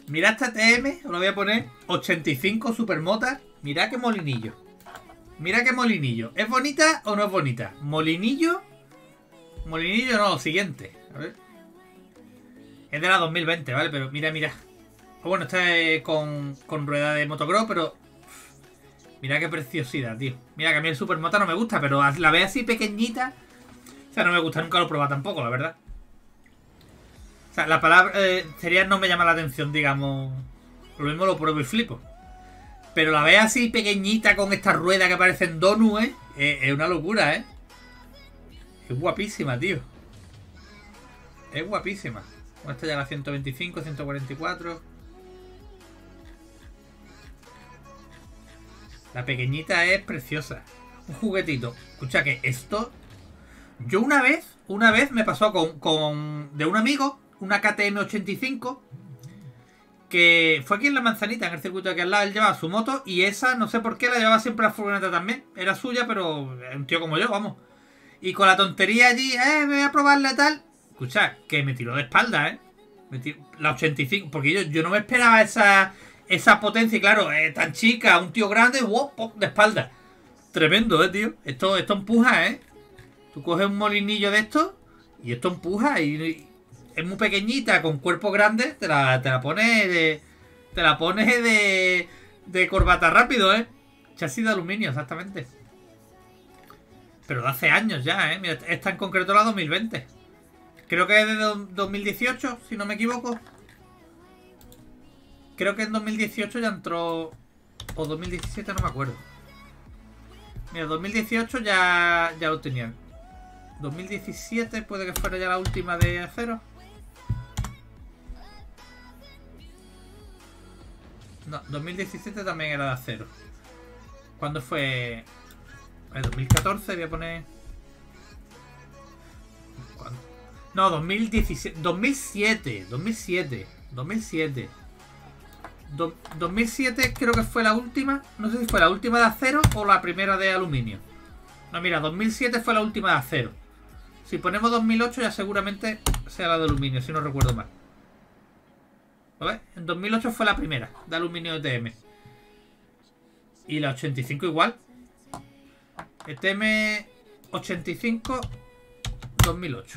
Mirad esta TM, os lo voy a poner 85 Supermotas. Mirad qué molinillo. Mira qué molinillo. ¿Es bonita o no es bonita? Molinillo. Molinillo no, siguiente. A ver. Es de la 2020, ¿vale? Pero mira, mira. Bueno, esta es con rueda de motocross, pero... Mira qué preciosidad, tío. Mira que a mí el Supermota no me gusta, pero la veo así pequeñita. O sea, no me gusta, nunca lo he probado tampoco, la verdad. O sea, la palabra sería no me llama la atención, digamos. Lo mismo lo pruebo y flipo. Pero la veo así pequeñita con esta rueda que parecen donuts, ¿eh? Es una locura, ¿eh? Es guapísima, tío. Es guapísima. Esta ya la 125, 144. La pequeñita es preciosa. Un juguetito. Escucha que esto... Yo una vez me pasó de un amigo, una KTM 85, que fue aquí en La Manzanita, en el circuito de aquí al lado. Él llevaba su moto y esa, no sé por qué, la llevaba siempre la furgoneta también. Era suya, pero un tío como yo, vamos. Y con la tontería allí, voy a probarla y tal. Escucha, que me tiró de espalda, la 85, porque yo no me esperaba esa potencia. Y claro, tan chica, un tío grande, wow, de espalda. Tremendo, tío. Esto empuja, Tú coges un molinillo de esto y esto empuja y es muy pequeñita, con cuerpo grande, te la pones de corbata rápido, Chasis de aluminio, exactamente. Pero de hace años ya, Mira, esta en concreto la 2020. Creo que es de 2018, si no me equivoco. Creo que en 2018 ya entró... O 2017, no me acuerdo. Mira, 2018 ya lo tenían. 2017 puede que fuera ya la última de acero. No, 2017 también era de acero. ¿Cuándo fue? 2014 voy a poner... ¿Cuándo? No, 2017. 2007 creo que fue la última. No sé si fue la última de acero o la primera de aluminio. No, mira, 2007 fue la última de acero. Si ponemos 2008 ya seguramente sea la de aluminio, si no recuerdo mal. ¿Lo ves? En 2008 fue la primera de aluminio ETM. Y la 85 igual. ETM 85 2008.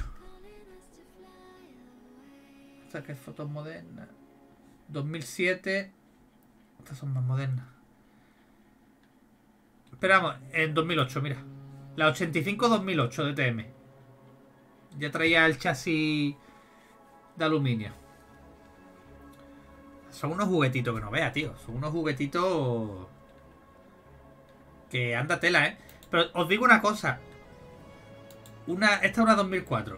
Esta que es fotos modernas. 2007. Estas son más modernas. Esperamos, en 2008, mira. La 85 2008 de ETM. Ya traía el chasis de aluminio. Son unos juguetitos que no veas, tío. Son unos juguetitos que anda tela, Pero os digo una cosa. Esta es una 2004.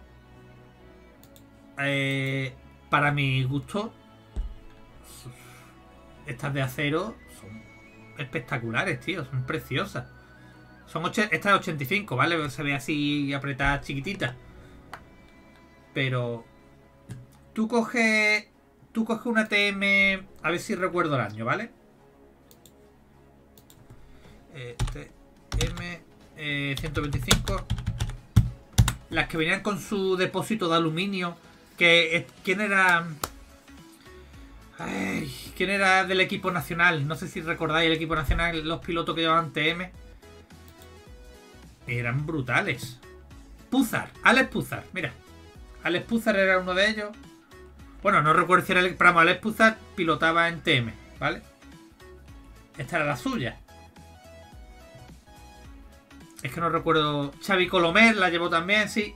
Para mi gusto, estas de acero son espectaculares, tío. Son preciosas. Esta es 85, ¿vale? Se ve así apretada, chiquitita. Pero tú coges una TM, a ver si recuerdo el año, ¿vale? TM 125. Las que venían con su depósito de aluminio. ¿Quién era? ¿Quién era del equipo nacional? No sé si recordáis el equipo nacional, los pilotos que llevaban TM. Eran brutales. Alex Puzar, mira. Alex Puzar era uno de ellos. Bueno, no recuerdo si era el... Pero Alex Puzar pilotaba en TM, ¿vale? Esta era la suya. Es que no recuerdo... Xavi Colomer la llevó también, sí.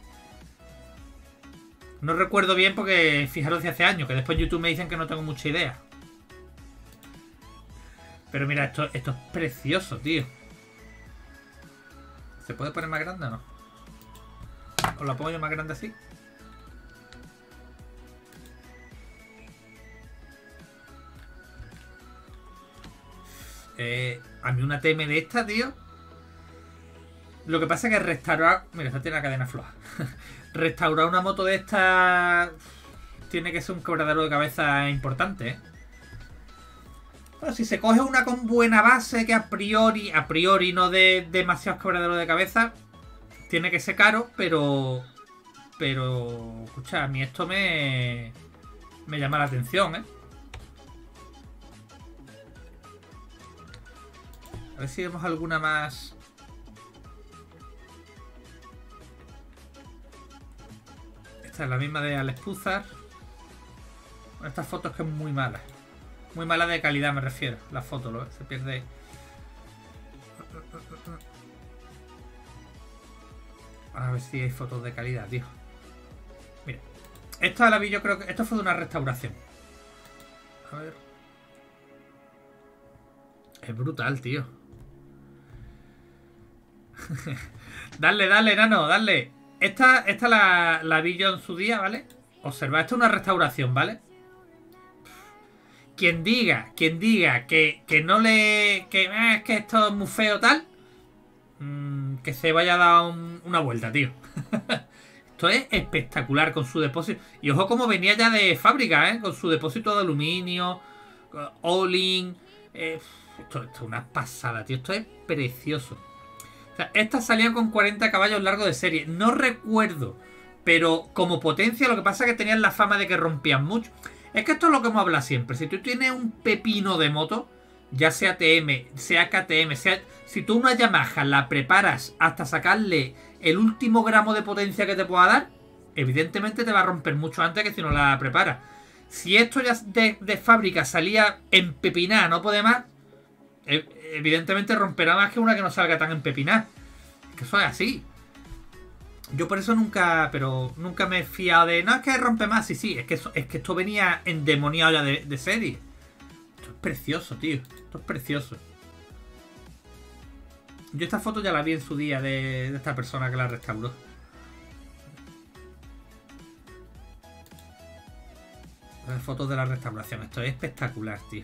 No recuerdo bien porque fijaros de hace años, que después en YouTube me dicen que no tengo mucha idea. Pero mira, esto es precioso, tío. ¿Se puede poner más grande o no? ¿Os la pongo yo más grande así? A mí una TM de esta, tío. Lo que pasa es que restaurar... Mira, esta tiene la cadena floja. Restaurar una moto de esta tiene que ser un quebradero de cabeza importante, Pero si se coge una con buena base, que a priori no de demasiados quebraderos de cabeza, tiene que ser caro, pero escucha, a mí esto me llama la atención, A ver si vemos alguna más. Esta es la misma de Alex Puzar. Esta foto es que es muy mala. Muy mala de calidad me refiero. La foto, ¿lo ves? Se pierde. A ver si hay fotos de calidad, tío. Mira. Esta la vi, yo creo que. Esto fue de una restauración. A ver. Es brutal, tío. Dale, dale, nano, dale. Esta la vi yo en su día, ¿vale? Observa, esto es una restauración, ¿vale? Quien diga que no le... Que es que esto es muy feo tal, que se vaya a dar una vuelta, tío. Esto es espectacular con su depósito. Y ojo como venía ya de fábrica, ¿eh? Con su depósito de aluminio, all-in. Esto es una pasada, tío. Esto es precioso. O sea, estas salían con 40 caballos largos de serie. No recuerdo, pero como potencia lo que pasa es que tenían la fama de que rompían mucho. Es que esto es lo que hemos hablado siempre. Si tú tienes un pepino de moto, ya sea TM, sea KTM, sea... Si tú una Yamaha la preparas hasta sacarle el último gramo de potencia que te pueda dar, evidentemente te va a romper mucho antes que si no la preparas. Si esto ya de fábrica salía empepinada, no puede más, evidentemente romperá más que una que no salga tan empepinada. Es que eso es así. Yo por eso nunca me he fiado de... No, es que rompe más. Sí, es que esto venía endemoniado ya de serie. Esto es precioso, tío. Esto es precioso. Yo esta foto ya la vi en su día de esta persona que la restauró. Las fotos de la restauración. Esto es espectacular, tío.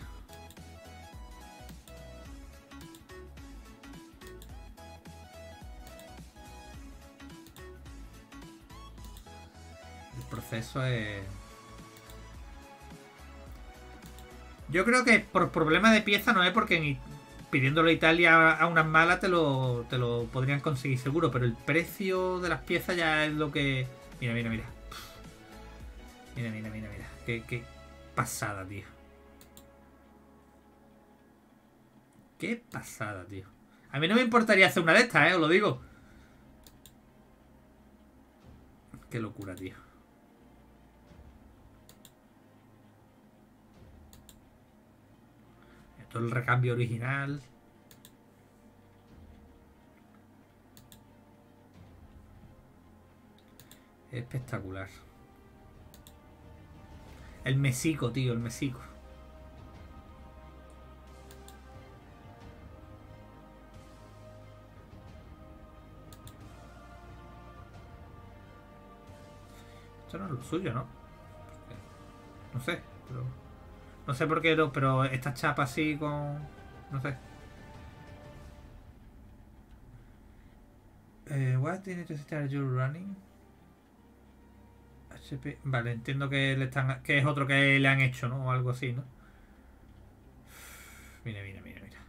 El proceso es... Yo creo que por problema de pieza no es porque pidiéndolo a Italia a unas malas te lo podrían conseguir seguro, pero el precio de las piezas ya es lo que... Mira, mira, mira. Mira, mira, mira, mira. Qué pasada, tío. Qué pasada, tío. A mí no me importaría hacer una de estas, os lo digo. Qué locura, tío. Esto es el recambio original. Espectacular. El mesico, tío, el mesico. Esto no es lo suyo, ¿no? No sé, pero... No sé por qué, pero esta chapa así con... No sé. What do you need to start your running? HP. Vale, entiendo que le están... Que es otro que le han hecho, ¿no? O algo así, ¿no? Mira, mira, mira, mira.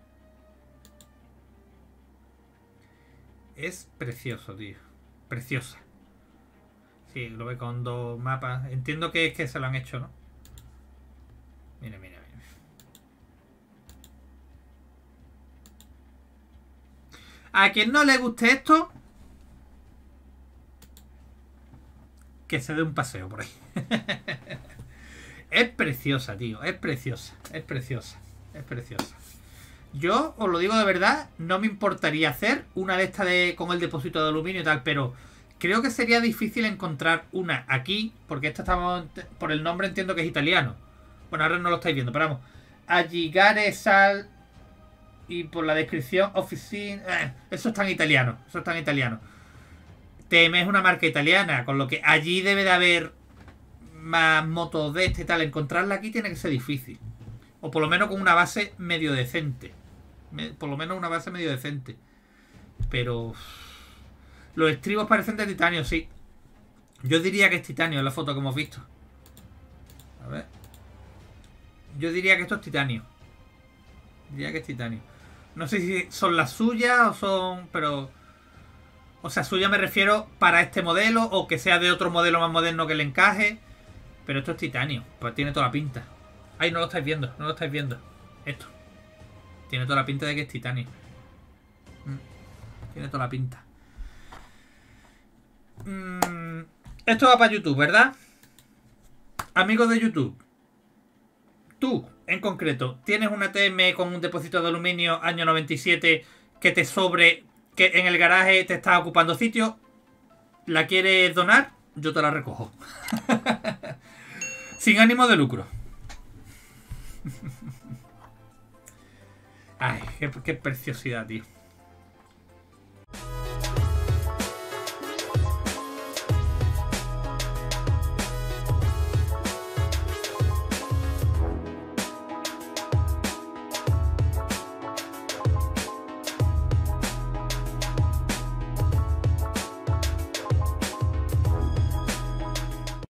Es precioso, tío. Preciosa. Sí, lo ve con dos mapas. Entiendo que es que se lo han hecho, ¿no? Mira, mira, mira. A quien no le guste esto, que se dé un paseo por ahí. Es preciosa, tío. Es preciosa. Es preciosa. Es preciosa. Yo os lo digo de verdad, no me importaría hacer una de estas con el depósito de aluminio y tal, pero creo que sería difícil encontrar una aquí, porque esta estamos... Por el nombre entiendo que es italiano. Bueno, ahora no lo estáis viendo, pero vamos. Agigare Sal. Y por la descripción, Oficina. Eso está en italiano. Eso está en italiano. TM es una marca italiana, con lo que allí debe de haber más motos de este y tal. Encontrarla aquí tiene que ser difícil. O por lo menos con una base medio decente. Por lo menos una base medio decente. Pero... Los estribos parecen de titanio, sí. Yo diría que es titanio en la foto que hemos visto. A ver. Yo diría que esto es titanio. Diría que es titanio. No sé si son las suyas o son... Pero... O sea, suya me refiero para este modelo o que sea de otro modelo más moderno que le encaje. Pero esto es titanio. Pues tiene toda la pinta. Ay, no lo estáis viendo. No lo estáis viendo. Esto. Tiene toda la pinta de que es titanio. Tiene toda la pinta. Esto va para YouTube, ¿verdad? Amigos de YouTube. Tú, en concreto, ¿tienes una TM con un depósito de aluminio año 97 que te sobre, que en el garaje te está ocupando sitio? ¿La quieres donar? Yo te la recojo. Sin ánimo de lucro. Ay, qué preciosidad, tío.